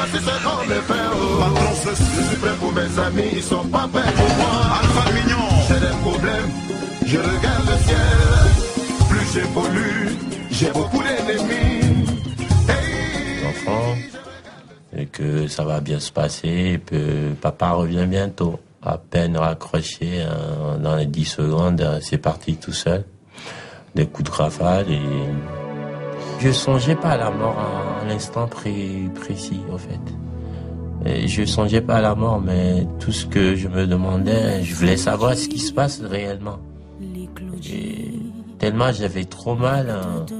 voici ce qu'on me fait. Patron, je suis prêt pour mes amis, ils sont pas prêts pour moi. Alpha Mignon, j'ai des problèmes, je regarde le ciel. Plus j'évolue, j'ai beaucoup d'ennemis. Enfant, et que ça va bien se passer, et que papa revient bientôt. À peine raccroché, dans les 10 secondes, c'est parti tout seul. Des coups de rafale et je songeais pas à la mort à l'instant précis, en fait. Et je songeais pas à la mort, mais tout ce que je me demandais, je voulais savoir ce qui se passe réellement. Et tellement j'avais trop mal,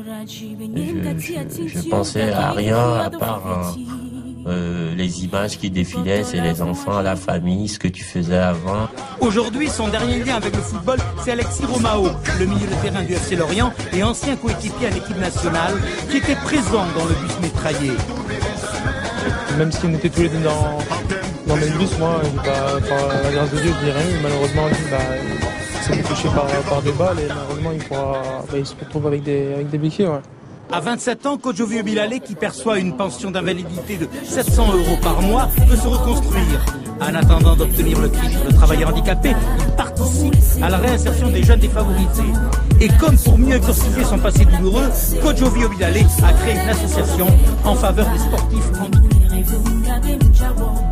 je pensais à rien à part les images qui défilaient, c'est les enfants, la famille, ce que tu faisais avant. Aujourd'hui, son dernier lien avec le football, c'est Alexis Romao, le milieu de terrain du FC Lorient et ancien coéquipier à l'équipe nationale, qui était présent dans le bus métraillé. Même si on était tous les deux dans le même bus, moi, par la grâce de Dieu, je dirais rien. Malheureusement, il s'est fait toucher par des balles et malheureusement, il se retrouve avec des béquilles. Ouais. À 27 ans, Coach Ovio Bilale, qui perçoit une pension d'invalidité de 700 € par mois, peut se reconstruire. En attendant d'obtenir le titre de travailleur handicapé, il participe à la réinsertion des jeunes défavorisés. Et comme pour mieux exorciser son passé douloureux, Coach Ovio Bilale a créé une association en faveur des sportifs handicapés.